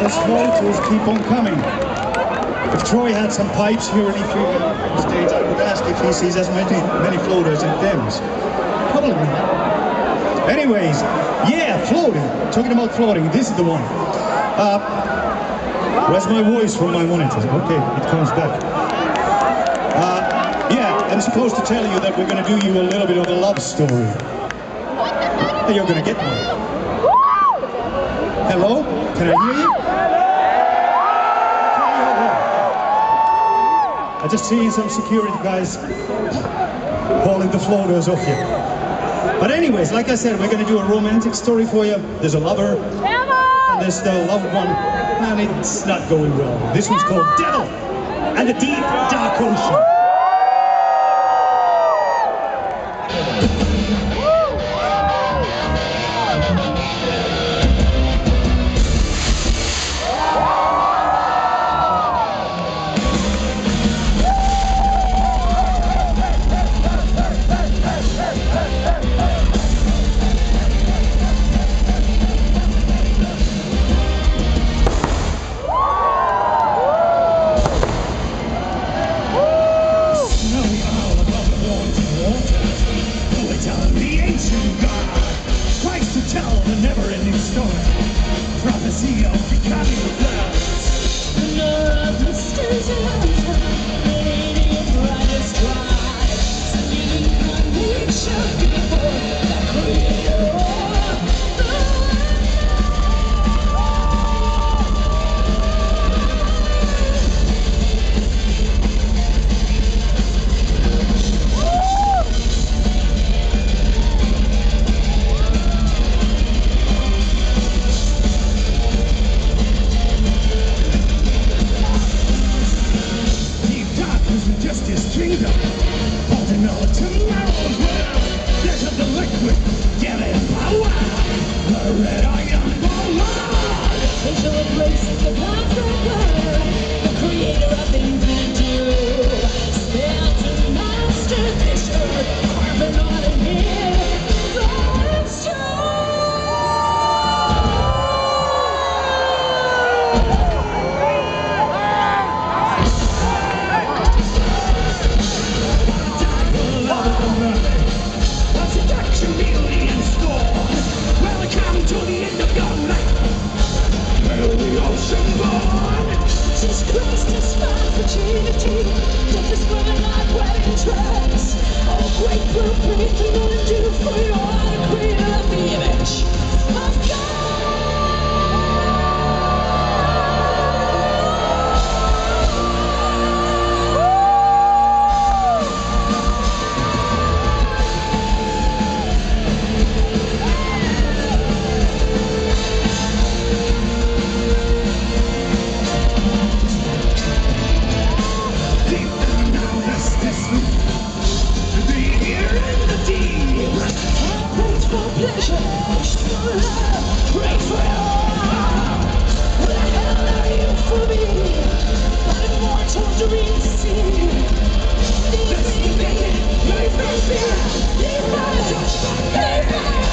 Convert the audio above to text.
Those floaters keep on coming. If Troy had some pipes here in the States, I would ask if he sees as many floaters in Thames. Probably not. Anyways, yeah, floating. Talking about floating, this is the one. Where's my voice from my monitor? Okay, it comes back. Yeah, I'm supposed to tell you that we're going to do you a little bit of a love story. And you're going to get one. Hello? Can I hear you? I just seen some security guys hauling the floaters off you. But anyways, like I said, we're going to do a romantic story for you. There's a lover, and there's the loved one, and it's not going well. This one's called Devil and the Deep Dark Ocean. Leave